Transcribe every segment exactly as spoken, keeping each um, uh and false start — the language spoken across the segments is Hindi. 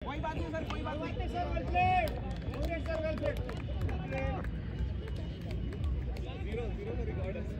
कोई बात नहीं सर, कोई बात नहीं sir, well played, okay sir, well played. Zero zero का रिकॉर्ड है।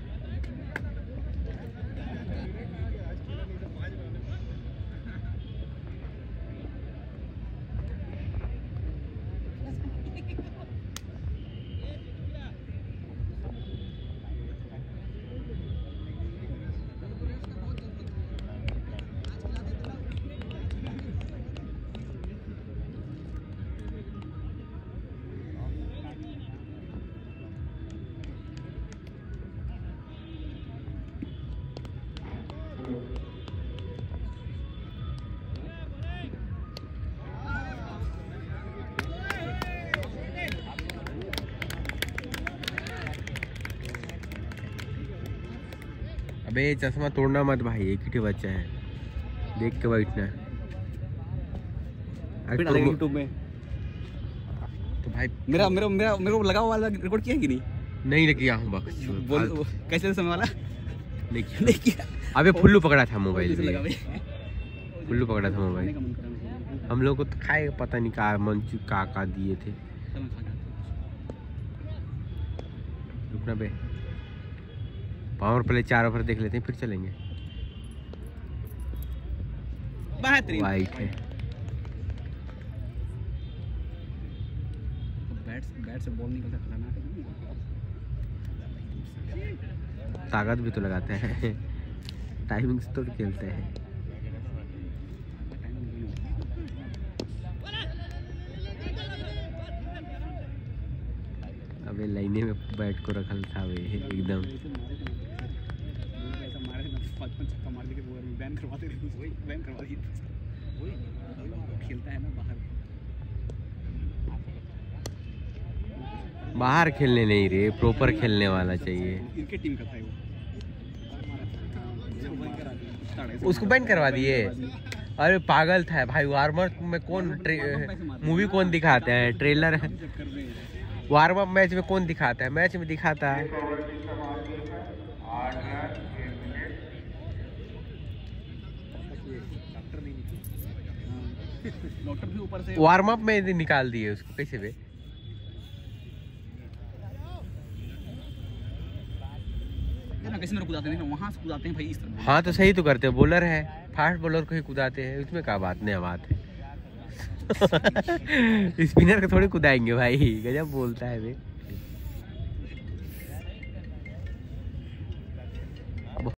अबे चश्मा तोड़ना मत भाई, एक ही बच्चा है, देख के बैठना। यूट्यूब में तो भाई मेरा मेरा मेरा मेरे को लगा वाला रिकॉर्ड किया कि नहीं? नहीं किया हूँ बस। बोल कैसे समय वाला नहीं किया, नहीं किया। अबे फुल्लू पकड़ा था मोबाइल में, फुल्लू पकड़ा था मोबाइल। हम लोग को तो खाए पता नहीं का मंचू का का दिए थे। रुकना बे, पावर प्ले चार ओवर देख लेते हैं फिर चलेंगे। वाइट है, बैट बैट से बॉल निकल सकता है ना। ताकत भी तो लगाते हैं, टाइमिंग से तो खेलते हैं। अबे लाइने में बैट को रखल था वे एकदम। बैन करवा दे, वही बैन करवा दिए, वही खेलता है ना बाहर। बाहर खेलने नहीं रे, प्रॉपर खेलने वाला चाहिए। इनके टीम का था वो, उसको बैन करवा दिए। अरे पागल था भाई, वार्मर में कौन मूवी कौन दिखाते हैं, ट्रेलर है वार्म अप मैच में कौन दिखाता है, मैच में दिखाता है। वार्म अप में निकाल दिए उसको, कैसे बे? कैसे मेरे कुदाते हैं, वहां से कुदाते हैं भाई इस तरह। हाँ तो सही तो करते हैं, बॉलर है, फास्ट बॉलर को ही कुदाते हैं, उसमें क्या बात नहीं बात है। स्पिनर को थोड़ी कुदाएंगे भाई, गजब बोलता है बे।